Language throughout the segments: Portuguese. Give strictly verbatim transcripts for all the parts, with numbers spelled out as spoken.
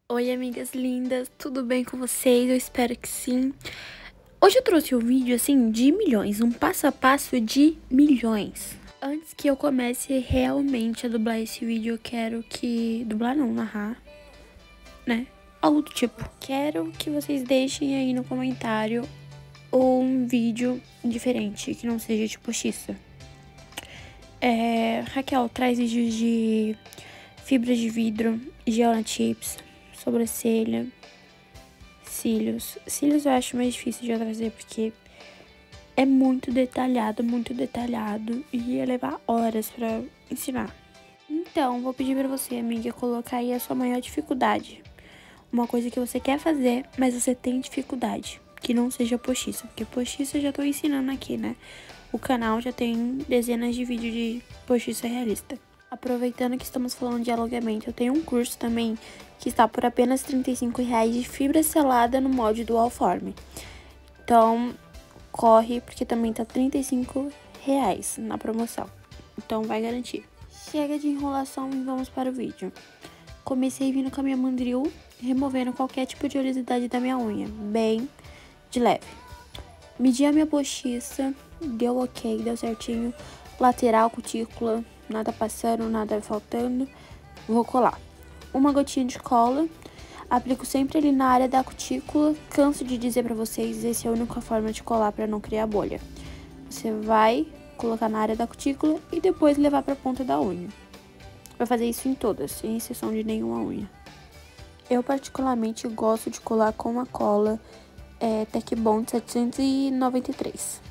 Oi, amigas lindas, tudo bem com vocês? Eu espero que sim. Hoje eu trouxe um vídeo, assim, de milhões, um passo a passo de milhões. Antes que eu comece realmente a dublar esse vídeo, eu quero que... Dublar não, narrar, né? Algo do tipo. Quero que vocês deixem aí no comentário um vídeo diferente, que não seja de postiça. É, Raquel, traz vídeos de fibras de vidro, gel na chips, sobrancelha, cílios. Cílios eu acho mais difícil de eu trazer porque é muito detalhado, muito detalhado e ia levar horas pra ensinar. Então, vou pedir pra você, amiga, colocar aí a sua maior dificuldade. Uma coisa que você quer fazer, mas você tem dificuldade. Que não seja postiça, porque postiça eu já tô ensinando aqui, né? O canal já tem dezenas de vídeos de postiça realista. Aproveitando que estamos falando de alongamento, eu tenho um curso também que está por apenas trinta e cinco reais de fibra selada no molde Dual Form. Então, corre, porque também tá trinta e cinco reais na promoção. Então, vai garantir. Chega de enrolação e vamos para o vídeo. Comecei vindo com a minha mandril, removendo qualquer tipo de oleosidade da minha unha, bem de leve. Medi a minha postiça, deu ok, deu certinho. Lateral, cutícula, nada passando, nada faltando. Vou colar uma gotinha de cola. Aplico sempre ali na área da cutícula. Canso de dizer pra vocês, essa é a única forma de colar pra não criar bolha. Você vai colocar na área da cutícula e depois levar pra ponta da unha. Vai fazer isso em todas, sem exceção de nenhuma unha. Eu particularmente gosto de colar com a cola é, Tech Bond setecentos e noventa e três.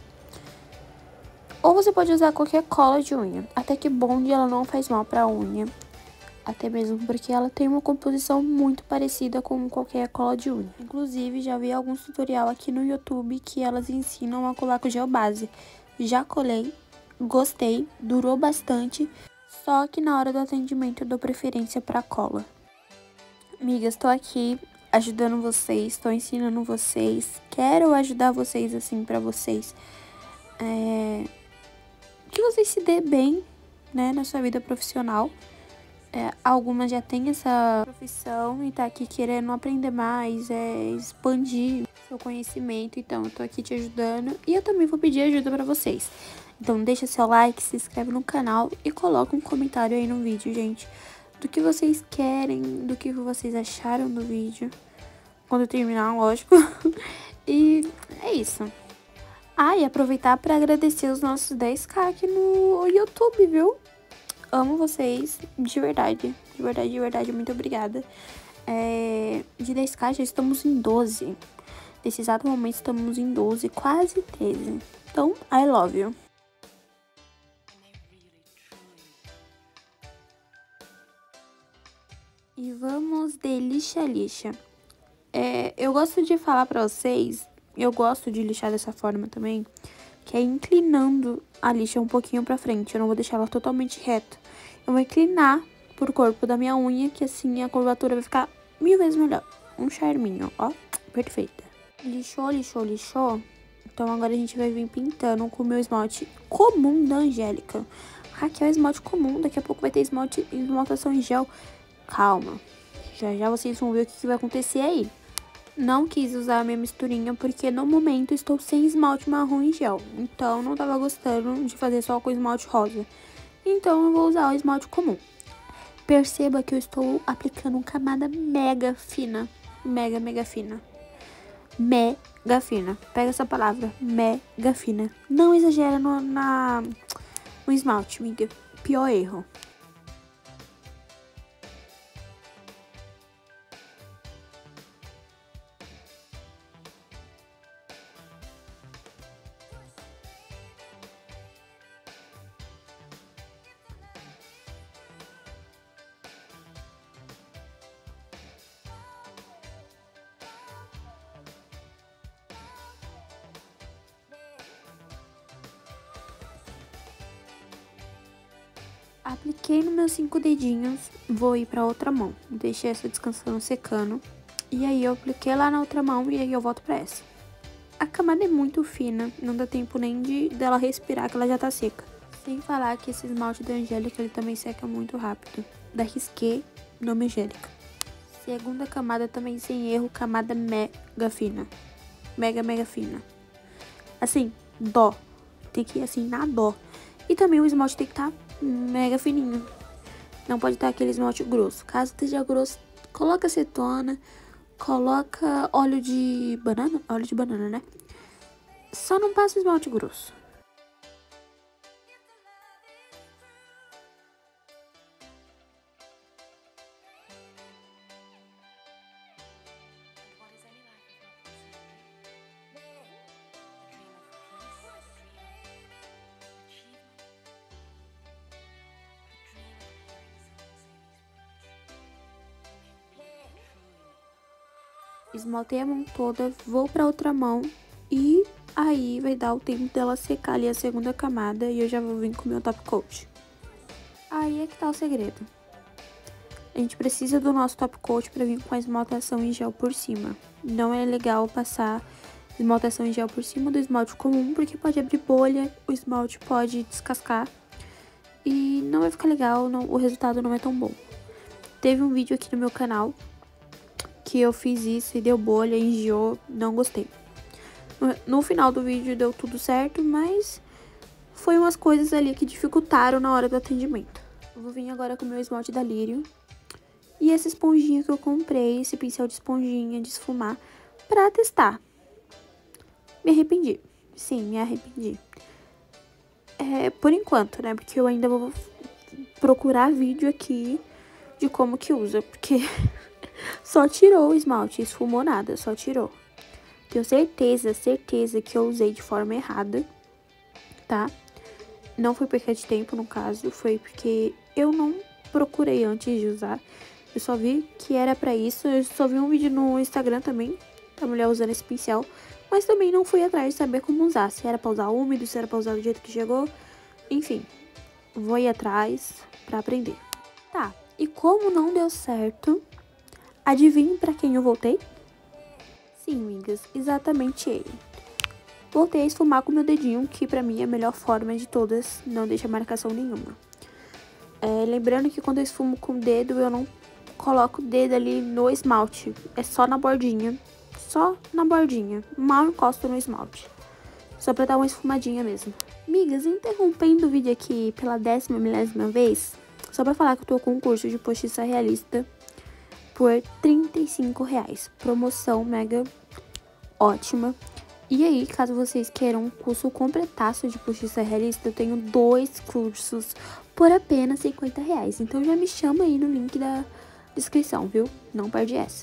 Ou você pode usar qualquer cola de unha. A Tech Bond ela não faz mal pra unha. Até mesmo porque ela tem uma composição muito parecida com qualquer cola de unha. Inclusive, já vi alguns tutorial aqui no YouTube que elas ensinam a colar com gel base. Já colei, gostei, durou bastante, só que na hora do atendimento eu dou preferência pra cola. Amigas, tô aqui ajudando vocês, tô ensinando vocês, quero ajudar vocês assim pra vocês. É... Que vocês se dê bem, né, na sua vida profissional. É, algumas já têm essa profissão e tá aqui querendo aprender mais, é, expandir seu conhecimento. Então, eu tô aqui te ajudando e eu também vou pedir ajuda pra vocês. Então, deixa seu like, se inscreve no canal e coloca um comentário aí no vídeo, gente. Do que vocês querem, do que vocês acharam do vídeo. Quando eu terminar, lógico. E é isso. Ah, e aproveitar pra agradecer os nossos dez k aqui no YouTube, viu? Amo vocês, de verdade, de verdade, de verdade, muito obrigada. É, de dez k já estamos em doze. Nesse exato momento estamos em doze, quase treze. Então, I love you. E vamos de lixa a lixa. É, eu gosto de falar pra vocês, eu gosto de lixar dessa forma também, que é inclinando a lixa um pouquinho pra frente. Eu não vou deixar ela totalmente reta. Eu vou inclinar pro corpo da minha unha, que assim a curvatura vai ficar mil vezes melhor. Um charminho, ó, perfeita. Lixou, lixou, lixou. Então agora a gente vai vir pintando com o meu esmalte comum da Angélica. Raquel é esmalte comum, daqui a pouco vai ter esmalte, esmaltação em gel. Calma, já já vocês vão ver o que, que vai acontecer aí. Não quis usar a minha misturinha porque no momento estou sem esmalte marrom em gel. Então não tava gostando de fazer só com esmalte rosa. Então eu vou usar o esmalte comum. Perceba que eu estou aplicando uma camada mega fina. Mega, mega fina. Mega fina. Pega essa palavra. Mega fina. Não exagera no, na, no esmalte, amiga. Pior erro. Apliquei nos meus cinco dedinhos, vou ir pra outra mão. Deixei essa descansando, secando. E aí eu apliquei lá na outra mão e aí eu volto pra essa. A camada é muito fina, não dá tempo nem de dela respirar que ela já tá seca. Sem falar que esse esmalte da Angélica, ele também seca muito rápido. Da Risqué, nome Angélica. Segunda camada também sem erro, camada mega fina. Mega, mega fina. Assim, dó. Tem que ir assim, na dó. E também o esmalte tem que estar mega fininho. Não pode estar aquele esmalte grosso. Caso esteja grosso, coloca acetona, coloca óleo de banana. Óleo de banana, né? Só não passa o esmalte grosso. Esmaltei a mão toda, vou pra outra mão e aí vai dar o tempo dela secar ali a segunda camada e eu já vou vir com o meu top coat. Aí é que tá o segredo. A gente precisa do nosso top coat pra vir com a esmaltação em gel por cima. Não é legal passar esmaltação em gel por cima do esmalte comum, porque pode abrir bolha, o esmalte pode descascar e não vai ficar legal, não, o resultado não é tão bom. Teve um vídeo aqui no meu canal que eu fiz isso e deu bolha, engiou, não gostei. No, no final do vídeo deu tudo certo, mas foi umas coisas ali que dificultaram na hora do atendimento. Eu vou vir agora com o meu esmalte da Lírio e essa esponjinha que eu comprei, esse pincel de esponjinha de esfumar, pra testar. Me arrependi. Sim, me arrependi. É, por enquanto, né? Porque eu ainda vou procurar vídeo aqui de como que usa, porque só tirou o esmalte, esfumou nada, só tirou. Tenho certeza, certeza que eu usei de forma errada, tá? Não foi perca de tempo, no caso, foi porque eu não procurei antes de usar. Eu só vi que era pra isso, eu só vi um vídeo no Instagram também, da mulher usando esse pincel, mas também não fui atrás de saber como usar, se era pra usar úmido, se era pra usar do jeito que chegou, enfim, vou ir atrás pra aprender. Tá, e como não deu certo, adivinhe pra quem eu voltei? Sim, amigas, exatamente ele. Voltei a esfumar com meu dedinho, que pra mim é a melhor forma de todas, não deixa marcação nenhuma. É, lembrando que quando eu esfumo com o dedo, eu não coloco o dedo ali no esmalte, é só na bordinha, só na bordinha, mal encosto no esmalte. Só pra dar uma esfumadinha mesmo. Amigas, interrompendo o vídeo aqui pela décima milésima vez, só pra falar que eu tô com um curso de postiça realista por trinta e cinco reais. Promoção mega ótima. E aí, caso vocês queiram um curso completaço de postiça realista, eu tenho dois cursos por apenas cinquenta reais. Então já me chama aí no link da descrição, viu? Não perde essa.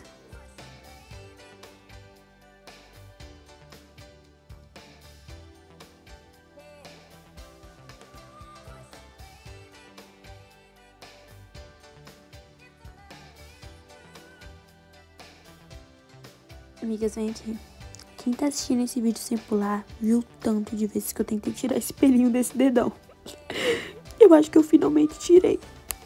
Amigas, vem aqui. Quem tá assistindo esse vídeo sem pular, viu o tanto de vezes que eu tentei tirar esse pelinho desse dedão. Eu acho que eu finalmente tirei.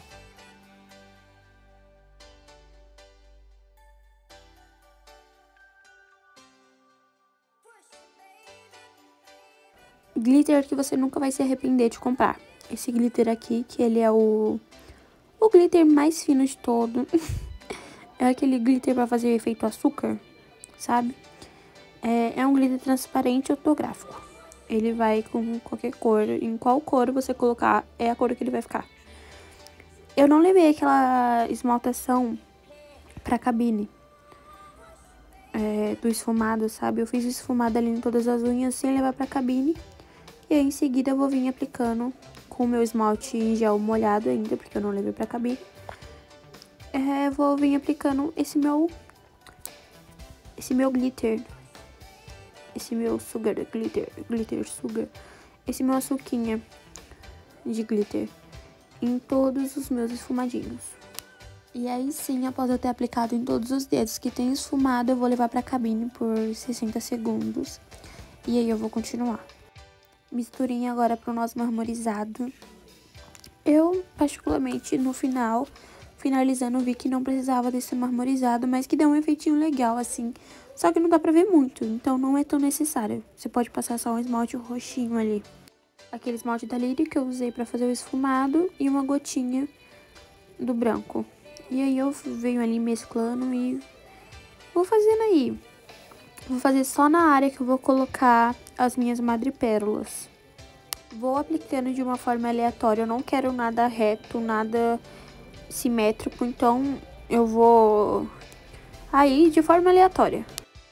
Glitter que você nunca vai se arrepender de comprar. Esse glitter aqui, que ele é o, o glitter mais fino de todo. É aquele glitter pra fazer efeito açúcar, sabe? É, é um glitter transparente ortográfico. Ele vai com qualquer cor, em qual cor você colocar, é a cor que ele vai ficar. Eu não levei aquela esmaltação pra cabine é, do esfumado, sabe? Eu fiz o esfumado ali em todas as unhas sem levar pra cabine. E aí, em seguida, eu vou vir aplicando com o meu esmalte em gel molhado ainda, porque eu não levei pra cabine. É, vou vir aplicando esse meu, esse meu glitter, esse meu sugar glitter, glitter sugar, esse meu açuquinha de glitter em todos os meus esfumadinhos. E aí sim, após eu ter aplicado em todos os dedos que tem esfumado, eu vou levar pra cabine por sessenta segundos. E aí eu vou continuar. Misturinha agora pro nosso marmorizado. Eu, particularmente, no final, finalizando, vi que não precisava desse marmorizado, mas que deu um efeitinho legal, assim. Só que não dá pra ver muito, então não é tão necessário. Você pode passar só um esmalte roxinho ali. Aquele esmalte da Lírio que eu usei pra fazer o esfumado e uma gotinha do branco. E aí eu venho ali mesclando e vou fazendo aí. Vou fazer só na área que eu vou colocar as minhas madrepérolas. Vou aplicando de uma forma aleatória, eu não quero nada reto, nada simétrico, então eu vou aí de forma aleatória.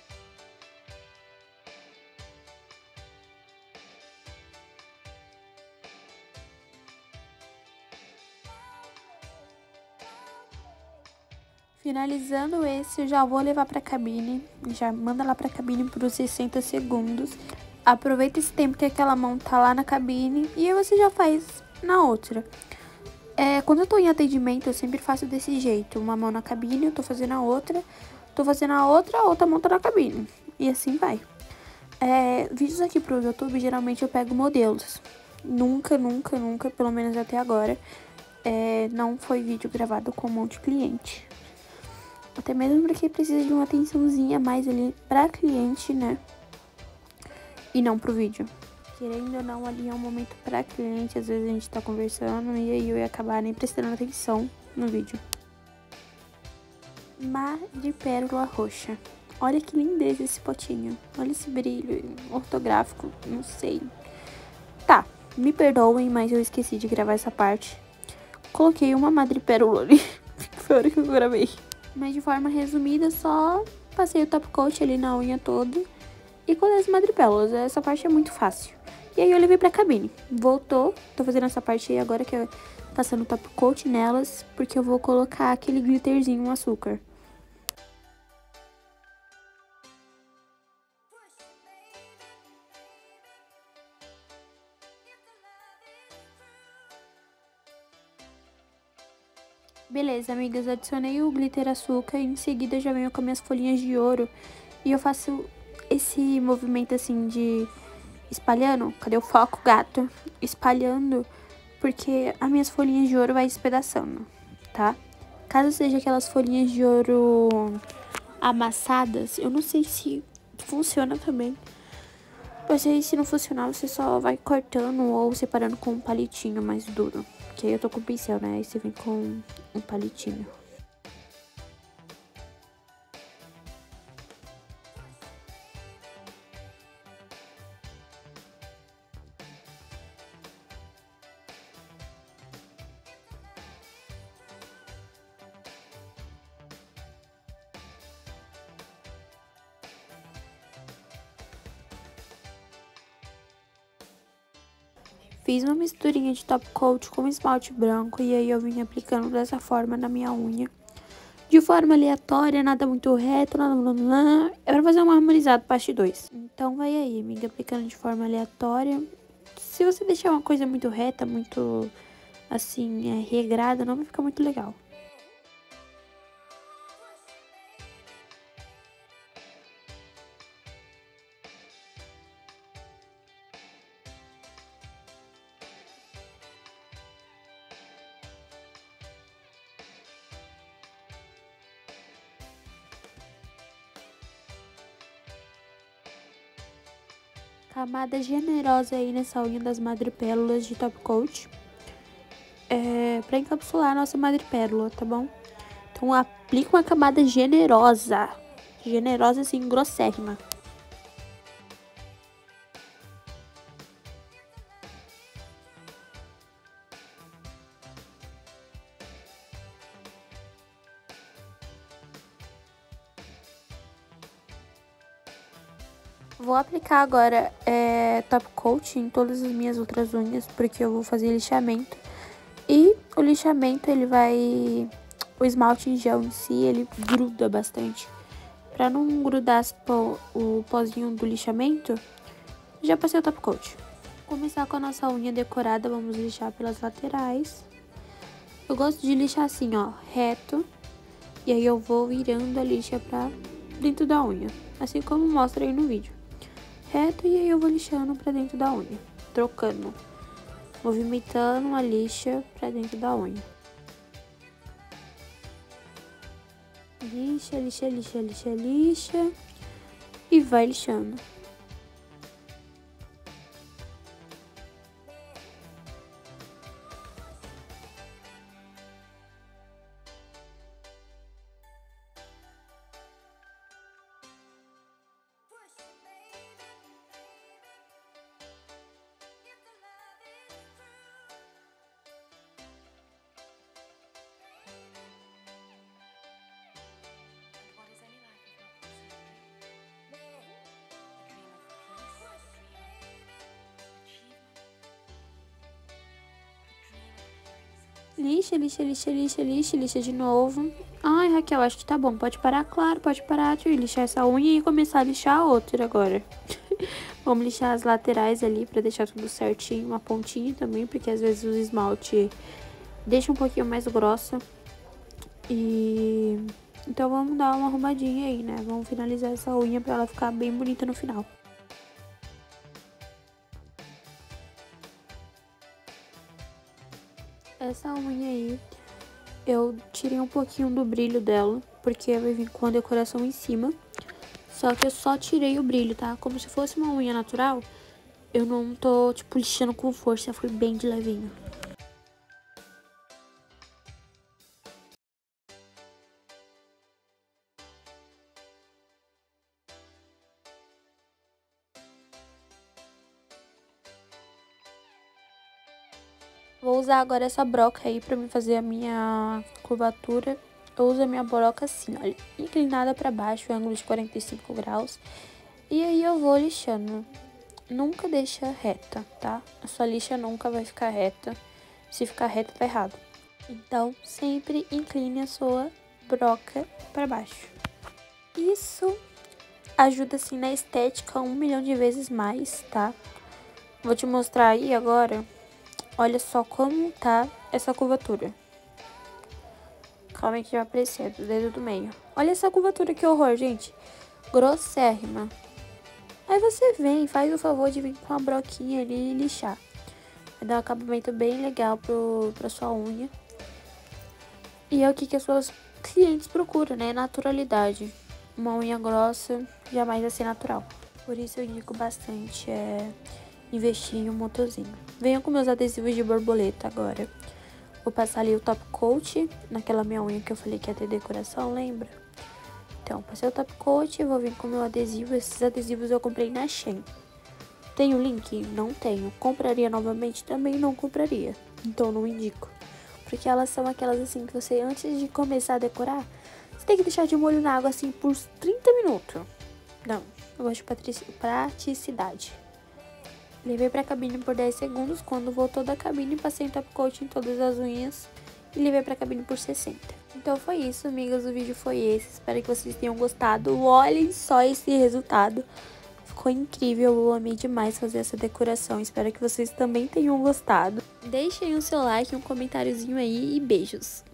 Finalizando esse, eu já vou levar para a cabine, já manda lá para a cabine por uns sessenta segundos. Aproveita esse tempo que aquela mão tá lá na cabine e aí você já faz na outra. É, quando eu tô em atendimento, eu sempre faço desse jeito, uma mão na cabine, eu tô fazendo a outra, tô fazendo a outra, a outra mão tá na cabine, e assim vai. É, vídeos aqui pro YouTube, geralmente eu pego modelos. Nunca, nunca, nunca, pelo menos até agora, é, não foi vídeo gravado com um monte de cliente. Até mesmo porque precisa de uma atençãozinha mais ali pra cliente, né? E não pro vídeo. Querendo ou não, ali é um momento pra cliente, às vezes a gente tá conversando e aí eu ia acabar nem prestando atenção no vídeo. Mar de pérola roxa. Olha que lindeza esse potinho. Olha esse brilho ortográfico, não sei. Tá, me perdoem, mas eu esqueci de gravar essa parte. Coloquei uma madrepérola ali, foi a hora que eu gravei. Mas de forma resumida, só passei o top coat ali na unha toda e colei as madrepérolas. Essa parte é muito fácil. E aí eu levei pra cabine. Voltou, tô fazendo essa parte aí agora que é passando o top coat nelas, porque eu vou colocar aquele glitterzinho no açúcar. Beleza, amigas, adicionei o glitter açúcar e em seguida eu já venho com minhas folhinhas de ouro. E eu faço esse movimento assim de espalhando, cadê o foco, gato? Espalhando, porque as minhas folhinhas de ouro vai despedaçando, tá? Caso seja aquelas folhinhas de ouro amassadas, eu não sei se funciona também. Mas aí se não funcionar, você só vai cortando ou separando com um palitinho mais duro. Que aí eu tô com pincel, né? Aí você vem com um palitinho. Fiz uma misturinha de top coat com esmalte branco e aí eu vim aplicando dessa forma na minha unha. De forma aleatória, nada muito reto, nada blá, blá, blá. É pra fazer um harmonizado parte dois. Então vai aí, amiga, aplicando de forma aleatória. Se você deixar uma coisa muito reta, muito assim, é, regrada, não vai ficar muito legal. Camada generosa aí nessa unha das madrepérolas de top coat. É, pra encapsular a nossa madrepérola, tá bom? Então aplica uma camada generosa. Generosa assim, grossérrima. Vou aplicar agora é, top coat em todas as minhas outras unhas, porque eu vou fazer lixamento. E o lixamento, ele vai... O esmalte em gel em si, ele gruda bastante. Pra não grudar pó, o pozinho do lixamento, já passei o top coat. Vou começar com a nossa unha decorada, vamos lixar pelas laterais. Eu gosto de lixar assim, ó, reto. E aí eu vou virando a lixa pra dentro da unha, assim como mostra aí no vídeo. Reto e aí eu vou lixando pra dentro da unha, trocando, movimentando a lixa pra dentro da unha. Lixa, lixa, lixa, lixa, lixa e vai lixando. Lixa, lixa, lixa, lixa, lixa, lixa de novo. Ai, Raquel, acho que tá bom. Pode parar, claro, pode parar de lixar essa unha e começar a lixar a outra agora. Vamos lixar as laterais ali pra deixar tudo certinho. Uma pontinha também, porque às vezes o esmalte deixa um pouquinho mais grossa. E... então vamos dar uma arrumadinha aí, né? Vamos finalizar essa unha pra ela ficar bem bonita no final. Essa unha aí, eu tirei um pouquinho do brilho dela, porque vai vir com a decoração em cima. Só que eu só tirei o brilho, tá? Como se fosse uma unha natural. Eu não tô, tipo, lixando com força, foi bem de levinho. Vou usar agora essa broca aí pra me fazer a minha curvatura. Eu uso a minha broca assim, olha, inclinada pra baixo, ângulo de quarenta e cinco graus. E aí eu vou lixando. Nunca deixa reta, tá? A sua lixa nunca vai ficar reta. Se ficar reta, tá errado. Então, sempre incline a sua broca pra baixo. Isso ajuda, assim, na estética um milhão de vezes mais, tá? Vou te mostrar aí agora. Olha só como tá essa curvatura. Calma aí que vai aparecer do dedo do meio. Olha essa curvatura, que horror, gente. Grossérrima. Aí você vem, faz o favor de vir com a broquinha ali e lixar. Vai dar um acabamento bem legal pro, pra sua unha. E é o que, que as suas clientes procuram, né? Naturalidade. Uma unha grossa jamais vai ser natural. Por isso eu indico bastante é, investir em um motorzinho. Venho com meus adesivos de borboleta agora. Vou passar ali o top coat naquela minha unha que eu falei que ia ter decoração, lembra? Então, passei o top coat e vou vir com o meu adesivo. Esses adesivos eu comprei na Shein. Tem o link? Não tenho. Compraria novamente? Também não compraria. Então, não indico. Porque elas são aquelas assim que você, antes de começar a decorar, você tem que deixar de molho na água assim por trinta minutos. Não, eu gosto de praticidade. Levei pra cabine por dez segundos. Quando voltou da cabine, passei um top coat em todas as unhas e levei pra cabine por sessenta. Então foi isso, amigas, o vídeo foi esse. Espero que vocês tenham gostado. Olhem só esse resultado. Ficou incrível, eu amei demais fazer essa decoração. Espero que vocês também tenham gostado. Deixem o seu like, um comentáriozinho aí e beijos.